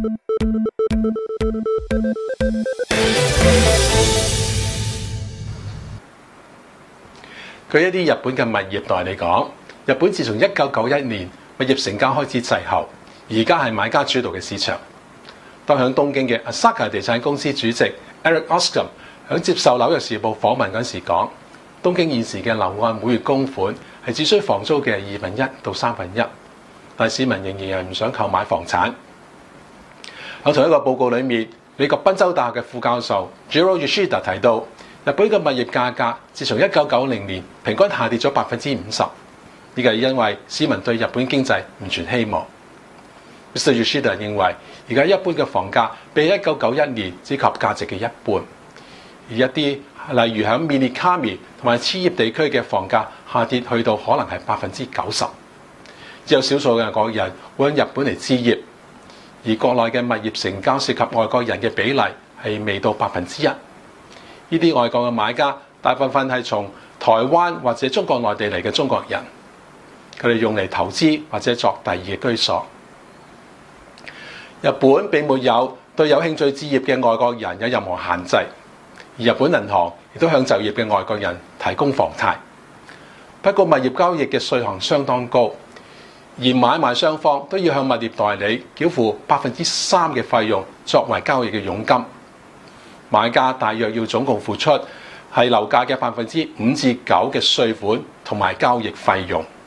據一啲日本嘅物業代理講，日本自從1991年物業成交開始滯後，而家係買家主導嘅市場。當響東京嘅 Asaka 地產公司主席 Eric Oskam 響接受紐約時報訪問嗰時講，東京現時嘅樓按每月供款係只需房租嘅1/2到1/3，但市民仍然係唔想購買房產。喺同一個報告裏面，美國賓州大學嘅副教授 Jiro Yoshida 提到，日本嘅物業價格自從1990年平均下跌咗50%，呢個係因為市民對日本經濟唔存希望。Mr. Yoshida 認為，而家一般嘅房價比1991年只及價值嘅一半，而一啲例如喺 Minakami 同埋千葉地區嘅房價下跌去到可能係90%，只有少數嘅外國人會喺日本嚟置業，而國內嘅物業成交涉及外國人嘅比例係未到1%。呢啲外國嘅買家大部分係從台灣或者中國內地嚟嘅中國人，佢哋用嚟投資或者作第二嘅居所。日本並沒有對有興趣置業嘅外國人有任何限制，而日本銀行亦都向就業嘅外國人提供房貸。不過物業交易嘅稅項相當高，而買賣雙方都要向物業代理繳付3%嘅費用作為交易嘅佣金。買家大約要總共付出係樓價嘅5%至9%嘅稅款同埋交易費用。